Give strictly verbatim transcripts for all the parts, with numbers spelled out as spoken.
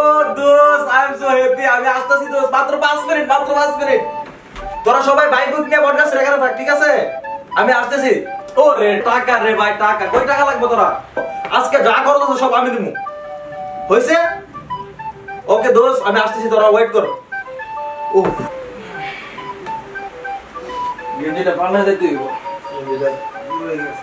দোস্ত I am so happy. আমি আসতেছি দোস্ত, মাত্র পাঁচ মিনিট, মাত্র পাঁচ মিনিট। তোরা সবাই বাইক বুক নিয়ে বট গাছের এখানে থাক, ঠিক আছে? আমি আসতেছি। ও রে টাকা রে ভাই, টাকা কই টাকা লাগবে তোরা? আজকে যা করো তো সব আমি দেবো, হয়েছে? ওকে দোস্ত আমি আসতেছি, তোরা ওয়েট কর। উফ গেঞ্জিটা পাল্টে দে তুই। গেঞ্জিটা হয়ে গেছে।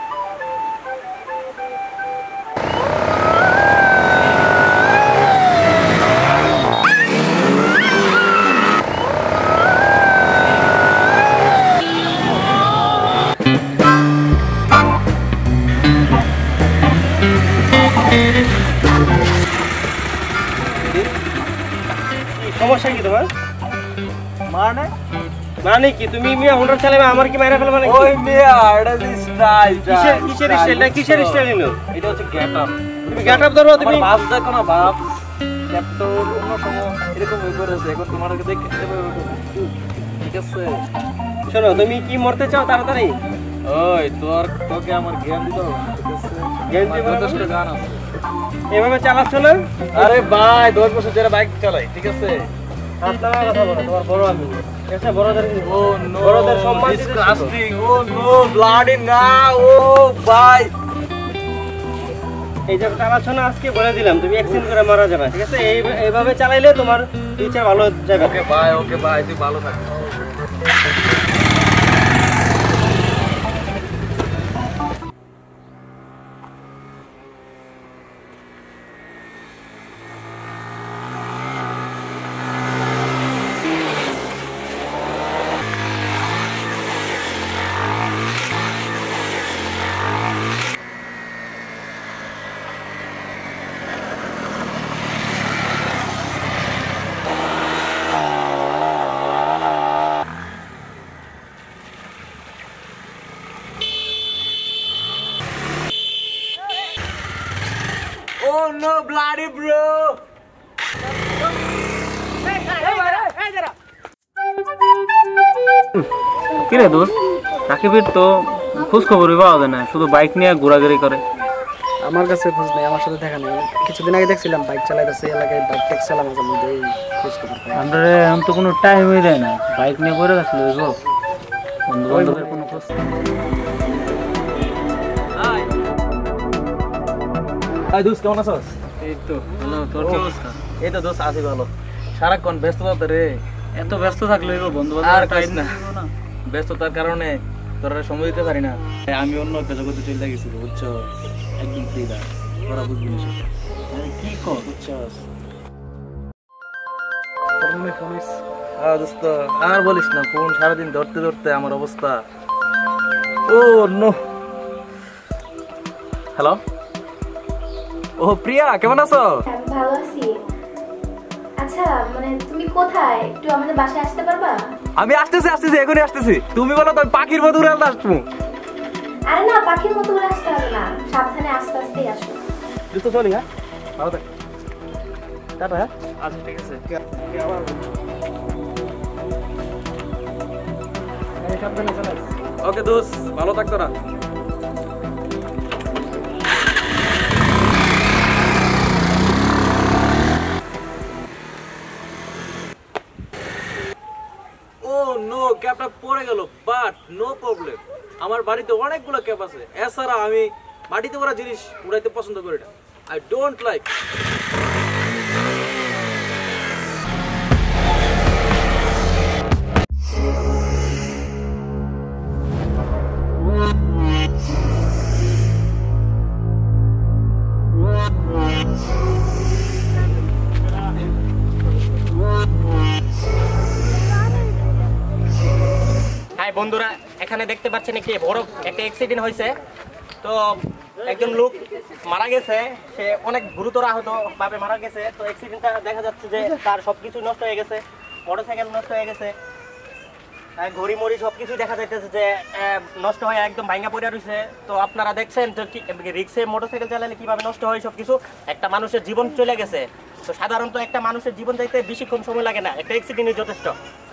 সমস্যা কি তোমার? মানে মানে কি তুমি মিয়া হোন্ডা চালাবে আমার কি মাইরা ফেলবা নাকি? ওই মিয়া এটা দি স্টাইল। কিসের কিসের স্টাইল? এটা কিসের স্টাইল নিলো? এটা হচ্ছে গেট আপ। তুমি গেট আপ ধরো, তুমি বাপ দেখো না বাপ। ক্যাপ্টন অন্য সময় এরকম হয়ে পড়েছে, এখন তোমাকে দেখে খেতে পারবে। ঠিক আছে শোনো, তুমি কি মরতে চাও তাড়াতাড়ি? ওই তোর তোকে আমার জ্ঞান দিতে হবে, ঠিক আছে? জ্ঞান দিতে আমার যথেষ্ট গান আছে। এভাবে চালাচ্ছ না? আরে ভাই দশ বছর ধরে বাইক চালাই, ঠিক আছে? আপনারা কথা বলো, তোমার বড় আমি। এসে বড়দের ও নো বড়দের সম্মান দিতে ডিসকাস্টিং। ও নো ব্লাডি না। ও ভাই এই যে চালাচ্ছ না, আজকে বলে দিলাম তুমি অ্যাক্সিডেন্ট করে মারা যাবে, ঠিক আছে? এই এইভাবে চালাইলে তোমার ফিউচার ভালো যাবে। ওকে ভাই, ওকে ভাই তুই ভালো থাক। Oh no bloody bro. কিরে দোস্ত, রাকিবের তো খোঁজ খবরই পাওয়া যায় না, শুধু বাইক নিয়ে ঘোরাঘুরি করে। আমার কাছে খোঁজ নেই, আমার সাথে দেখা নেই। কিছুদিন আগে দেখছিলাম বাইক চালাইতেছে এলাকায়, বাইক ট্যাক্স চালাম মাঝে মধ্যে, এই খোঁজ খবর পাই। আমরা এখন তো কোনো টাইমই দেয় না, বাইক নিয়ে ঘুরে গেছিল গো। বন্ধু বান্ধবের কোনো খোঁজ। হাই দোস্ত কেমন আছিস? এই তো ভালো, তোর কি অবস্থা? এই তো দোস্ত আছি ভালো। সারাক্ষণ ব্যস্ততা রে। এত ব্যস্ত থাকলে গো বন্ধু আর বান্ধবের কইস টাইম না। না। ব্যস্ততার কারণে তোরা সময় দিতে পারি না। আমি অন্য একটা জগতে চলে গেছি বুঝছো, একদম ফ্রি না, তোরা বুঝবি না সেটা। আরে কি কর? বুঝছস? তোর মনে ফোন হইছে? হ্যাঁ দোস্ত আর বলিস না, ফোন সারাদিন ধরতে ধরতে আমার অবস্থা। ও নো। হ্যালো, ও প্রিয়া কেমন আছো? আমি ভালো আছি। আচ্ছা মানে তুমি কোথায়, একটু আমাদের বাসায় আসতে পারবা? আমি আসতেছি আসতেছি এখনই আসতেছি। তুমি বলো তো পাখির মতো উড়ে আসবো। আরে না, পাখির মতো করে আসতে হবে না, সাবধানে আস্তে আস্তেই আসো। দোস্ত চলি। হ্যাঁ ভালো থাক, টাটা। হ্যাঁ আচ্ছা ঠিক আছে। ওকে দোস্ত ভালো থাক তোরা। ও নো, ক্যাপটা পড়ে গেল, বাট নো প্রবলেম। আমার বাড়িতে অনেকগুলো ক্যাপ আছে, এছাড়া আমি মাটিতে পড়া জিনিস উড়াইতে পছন্দ করি না। I don't like. হাই বন্ধুরা, এখানে দেখতে পাচ্ছেন একটি বড় একটা অ্যাক্সিডেন্ট হয়েছে। তো একজন লোক মারা গেছে, সে অনেক গুরুতর আহত ভাবে মারা গেছে। তো অ্যাক্সিডেন্টটা দেখা যাচ্ছে যে তার সবকিছু নষ্ট হয়ে গেছে, মোটরসাইকেল নষ্ট হয়ে গেছে, ঘড়ি মড়ি সবকিছু দেখা যাইতেছে যে নষ্ট হয়ে একদম ভাঙা পড়ে রয়েছে। তো আপনারা দেখছেন তো রিক্সে মোটরসাইকেল চালালে কিভাবে নষ্ট হয় সবকিছু। একটা মানুষের জীবন চলে গেছে। তো সাধারণত একটা মানুষের জীবন যাইতে বেশিক্ষণ সময় লাগে না, একটা অ্যাক্সিডেন্টই যথেষ্ট।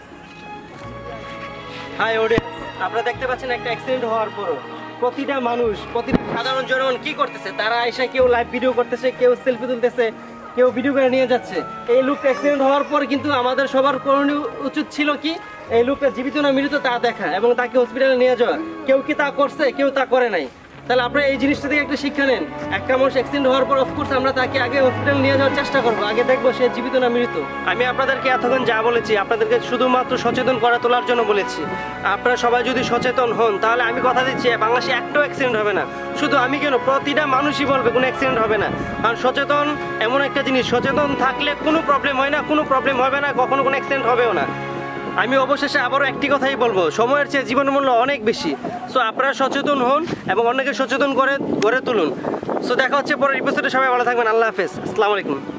হাই অডিয়েন্স, আপনারা দেখতে পাচ্ছেন একটা অ্যাক্সিডেন্ট হওয়ার পরও প্রতিটা মানুষ, প্রতিটা সাধারণ জনগণ কি করতেছে, তারা এসে কেউ লাইভ ভিডিও করতেছে, কেউ সেলফি তুলতেছে, কেউ ভিডিও করে নিয়ে যাচ্ছে। এই লোকটা অ্যাক্সিডেন্ট হওয়ার পর কিন্তু আমাদের সবার করণীয় উচিত ছিল কি এই লোকটা জীবিত না মৃত তা দেখা এবং তাকে হসপিটালে নিয়ে যাওয়া। কেউ কি তা করছে, কেউ তা করে নাই। তাহলে আপনারা এই জিনিসটা থেকে একটা শিক্ষা নেন। একটা মানুষ অ্যাক্সিডেন্ট হওয়ার পর অফকোর্স আমরা তাকে আগে হসপিটাল নিয়ে যাওয়ার চেষ্টা করবো, আগে দেখবো সে জীবিত না মৃত। আমি আপনাদেরকে এতক্ষণ যা বলেছি আপনাদেরকে শুধুমাত্র সচেতন করে তোলার জন্য বলেছি। আপনারা সবাই যদি সচেতন হন তাহলে আমি কথা দিচ্ছি বাংলাদেশে একটাও অ্যাক্সিডেন্ট হবে না। শুধু আমি কেন, প্রতিটা মানুষই বলবে কোনো অ্যাক্সিডেন্ট হবে না। কারণ সচেতন এমন একটা জিনিস, সচেতন থাকলে কোনো প্রবলেম হয় না, কোনো প্রবলেম হবে না, কখনো কোনো অ্যাক্সিডেন্ট হবেও না। আমি অবশেষে আবারও একটি কথাই বলবো, সময়ের চেয়ে জীবনের মূল্য অনেক বেশি। সো আপনারা সচেতন হন এবং অন্যকে সচেতন করে গড়ে তুলুন। সো দেখা হচ্ছে পরের এপিসোডে, সবাই ভালো থাকবেন। আল্লাহ হাফেজ, আসসালামু আলাইকুম।